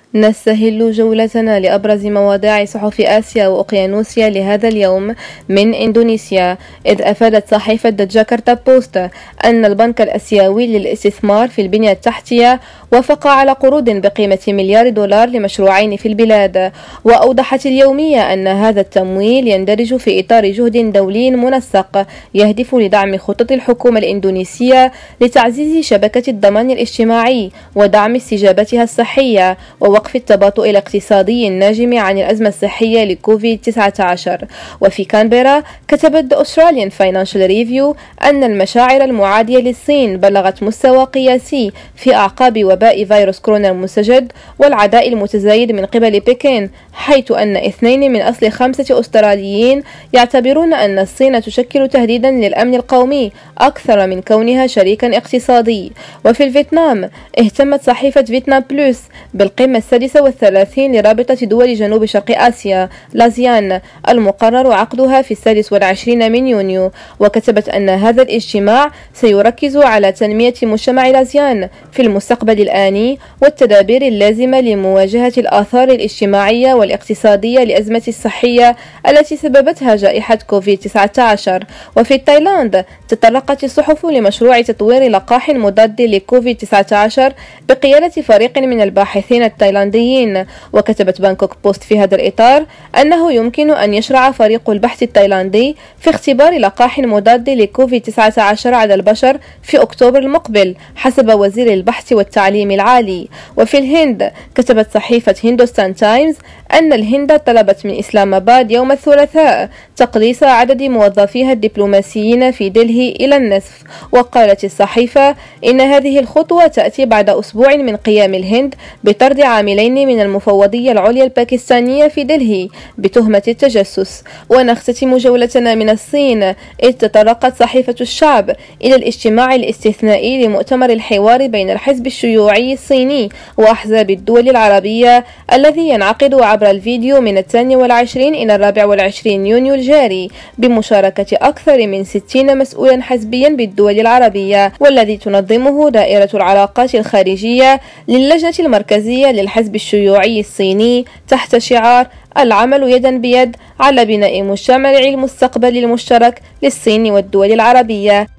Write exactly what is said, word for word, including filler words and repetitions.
نستهل جولتنا لأبرز مواضيع صحف آسيا وأوقيانوسيا لهذا اليوم من إندونيسيا، إذ أفادت صحيفة ذا جاكرتا بوست أن البنك الآسيوي للاستثمار في البنية التحتية وافق على قروض بقيمة مليار دولار لمشروعين في البلاد. وأوضحت اليومية أن هذا التمويل يندرج في إطار جهد دولي منسق يهدف لدعم خطط الحكومة الإندونيسية لتعزيز شبكة الضمان الاجتماعي ودعم استجابتها الصحية ووقف التباطؤ الاقتصادي الناجم عن الأزمة الصحية لكوفيد تسعة عشر. وفي كانبرا كتبت The Australian Financial Review أن المشاعر المعادية للصين بلغت مستوى قياسي في أعقاب وباء فيروس كورونا المستجد والعداء المتزايد من قبل بكين، حيث أن اثنين من أصل خمسة أستراليين يعتبرون أن الصين تشكل تهديدا للأمن القومي أكثر من كونها شريكا اقتصادي. وفي الفيتنام اهتمت صحيفة فيتنام بلوس بالقمة السادسة والثلاثين لرابطة دول جنوب شرق آسيا لازيان المقرر عقدها في السادس والعشرين من يونيو، وكتبت أن هذا الاجتماع سيركز على تنمية مجتمع لازيان في المستقبل الآني والتدابير اللازمة لمواجهة الآثار الاجتماعية والاقتصادية لأزمة الصحية التي سببتها جائحة كوفيد تسعة عشر. وفي تايلاند تطرقت الصحف لمشروع تطوير لقاح مضاد لكوفيد تسعة عشر بقيادة فريق من الباحثين التايلانديين، وكتبت بانكوك بوست في هذا الإطار أنه يمكن أن يشرع فريق البحث التايلاندي في اختبار لقاح مضاد لكوفيد تسعة عشر على البشر في أكتوبر المقبل حسب وزير البحث والتعليم العالي. وفي الهند كتبت صحيفة هندوستان تايمز أن الهند طلبت من إسلام آباد يوم الثلاثاء تقليص عدد موظفيها الدبلوماسيين في دلهي إلى النصف. وقالت الصحيفة إن هذه الخطوة تأتي بعد أسبوع من قيام الهند بطرد عاملين من المفوضية العليا الباكستانية في دلهي بتهمة التجسس. ونختتم جولتنا من الصين، إذ تطرقت صحيفة الشعب إلى الاجتماع الاستثنائي لمؤتمر الحوار بين الحزب الشيوعي الصيني وأحزاب الدول العربية الذي ينعقد عبر الفيديو من الثاني والعشرين إلى الرابع والعشرين يونيو الجاري بمشاركة أكثر من ستين مسؤولا حزبيا بالدول العربية، والذي تنظمه دائرة العلاقات الخارجية للجنة المركزية للحزب الشيوعي الصيني تحت شعار العمل يدا بيد على بناء مجتمع المستقبل المشترك للصين والدول العربية.